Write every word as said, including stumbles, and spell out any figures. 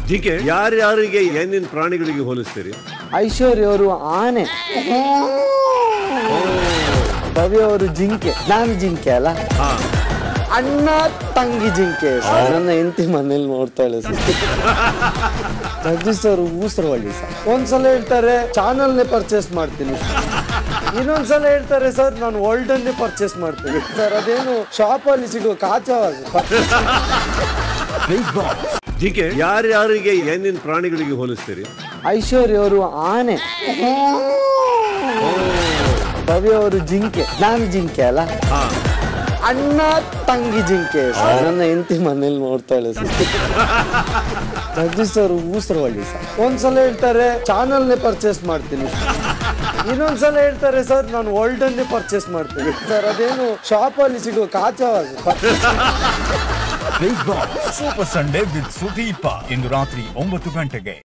GK ಯಾರ್ಯಾರಿಗೆ ಏನೇನು ಪ್ರಾಣಿಗಳಿಗೆ ಹೋಲಿಸ್ತೀರಿ? ಐಶ್ವರ್ಯ ಅವರು ಆನೆ, ಭವ್ಯ ಅವರು ಜಿಂಕೆ, ನಾನು ಜಿಂಕೆ ಅಲ್ಲ, ಅಣ್ಣ ತಂಗಿ ಜಿಂಕೆ. ನನ್ನ ಹೆಂಡತಿ ಮನೇಲಿ ನೋಡ್ತಾಳೆ ಸರ್. ಜಗದೀಶ್ ಅವರು ಊಸರವಳ್ಳಿ ಸರ್. ಒಂದ್ಸಲ ಹೇಳ್ತಾರೆ ಚಾನಲ್ನೇ ಪರ್ಚೇಸ್ ಮಾಡ್ತೀನಿ, ಇನ್ನೊಂದ್ಸಲ ಹೇಳ್ತಾರೆ ಸರ್ ನಾನು ವರ್ಲ್ಡನ್ನೇ ಪರ್ಚೇಸ್ ಮಾಡ್ತೀನಿ ಸರ್. ಅದೇನು ಶಾಪ್ ಅಲ್ಲಿ ಸಿಗೋ ಕಾಚಾ. ಜಿಕೆ ಯಾರ್ಯಾರಿಗೆ ಏನೇನು ಪ್ರಾಣಿಗಳಿಗೆ ಹೋಲಿಸ್ತೀರಿ? ಐಶ್ವರ್ಯ ಅವರು ಆನೆ, ಭವ್ಯ ಅವರು ಜಿಂಕೆ, ನಾನು ಜಿಂಕೆ ಅಲ್ಲ, ಅಣ್ಣ ತಂಗಿ ಜಿಂಕೆ. ನನ್ನ ಹೆಂಡತಿ ಮನೇಲಿ ನೋಡ್ತಾಳೆ ಸರ್. ಜಗದೀಶ್ ಅವರು ಊಸರವಳ್ಳಿ ಸರ್. ಒಂದ್ಸಲ ಹೇಳ್ತಾರೆ ಚಾನಲ್ನೇ ಪರ್ಚೇಸ್ ಮಾಡ್ತೀನಿ, ಇನ್ನೊಂದ್ಸಲ ಹೇಳ್ತಾರೆ ಸರ್ ನಾನು ವರ್ಲ್ಡನ್ನೇ ಪರ್ಚೇಸ್ ಮಾಡ್ತೀನಿ ಸರ್. ಅದೇನು ಶಾಪ್ ಅಲ್ಲಿ ಸಿಗೋ ಕಾಚಾ. Bigg Boss super Sunday with Sudeep ಇಂದು ರಾತ್ರಿ ಒಂಬತ್ತು ಗಂಟೆಗೆ.